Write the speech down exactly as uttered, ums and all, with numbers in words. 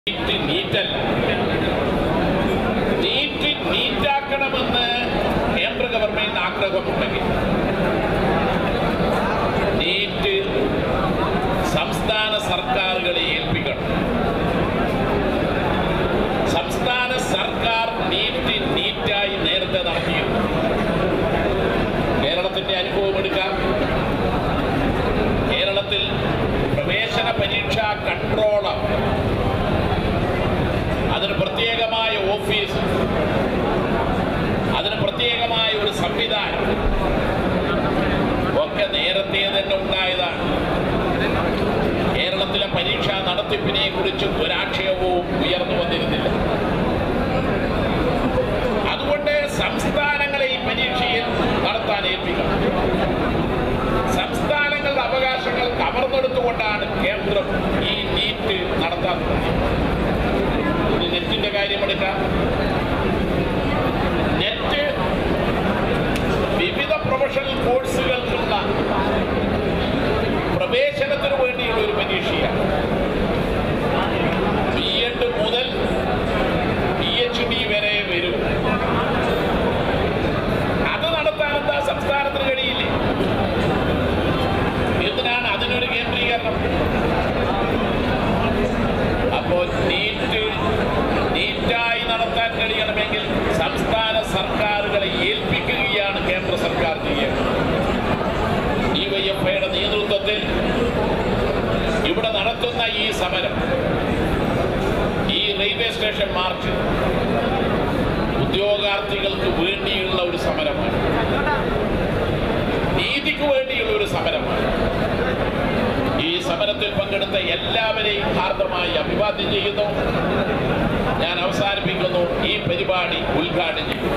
നീറ്റല്ല NEET നീറ്റാക്കണമെന്ന് കേന്ദ്ര government ആഗ്രഹമുണ്ടെങ്കിൽ NEET സംസ്ഥാന സർക്കാരുകളെ ഏൽപ്പിക്കണം. സംസ്ഥാന സർക്കാർ നീറ്റ് നീറ്റായി നേരത്തെ നടത്തിയിരുന്നു. കേരളത്തിന്റെ അനുഭവം എടുക്കാം. കേരളത്തിൽ പ്രവേശന പരീക്ഷാ കൺട്രോളർ, അതിന് പ്രത്യേകമായ ഓഫീസ്, അതിന് പ്രത്യേകമായ ഒരു സംവിധാനം ഒക്കെ നേരത്തെ തന്നെ ഉണ്ടായതാണ്. കേരളത്തിലെ പരീക്ഷാ നടത്തിപ്പിനെ കുറിച്ച് ഒരാക്ഷേപവും ഉയർന്നു വന്നിരുന്നില്ല. അതുകൊണ്ട് സംസ്ഥാനങ്ങളെ ഈ പരീക്ഷയിൽ നടത്താൻ ഏൽപ്പിക്കണം. സംസ്ഥാനങ്ങളുടെ അവകാശങ്ങൾ കവർന്നെടുത്തുകൊണ്ടാണ് കേന്ദ്രം ഈ നീറ്റ് നടത്താൻ തുടങ്ങിയത്. നെറ്റിന്റെ കാര്യമെടുക്കാം. നെറ്റ് വിവിധ പ്രൊഫഷണൽ കോഴ്സുകൾക്കുള്ള പ്രവേശനത്തിന് വേണ്ടിയുള്ള ഒരു പരീക്ഷയാണ്. ബി എഡ് മുതൽ പി എച്ച് ഡി വരെ വരും. അത് നടത്താൻ എന്താ സംസ്ഥാനത്തിന് കഴിയില്ലേ? എന്തിനാണ് അതിനൊരു കേന്ദ്രീകരണം? അപ്പോൾ നീറ്റ് നീറ്റായി നടത്താൻ കഴിയണമെങ്കിൽ സംസ്ഥാന സർക്കാരുകളെ ഏൽപ്പിക്കുകയാണ് കേന്ദ്ര സർക്കാർ ചെയ്യുന്നത്. ഡിവൈഎഫ്ഐയുടെ നേതൃത്വത്തിൽ ഇവിടെ നടത്തുന്ന ഈ സമരം, ഈ റെയിൽവേ സ്റ്റേഷൻ മാർച്ച് ഉദ്യോഗാർത്ഥികൾക്ക് വേണ്ടിയുള്ള ഒരു സമരമാണ്, നീതിക്ക് വേണ്ടിയുള്ള ഒരു സമരമാണ്. ഈ സമരത്തിൽ പങ്കെടുത്ത എല്ലാവരെയും ഹാർദമായി അഭിവാദ്യം ചെയ്യുന്നു. ഞാൻ അവസാനിപ്പിക്കുന്നു. ഈ പരിപാടി ഉദ്ഘാടനം ചെയ്യും.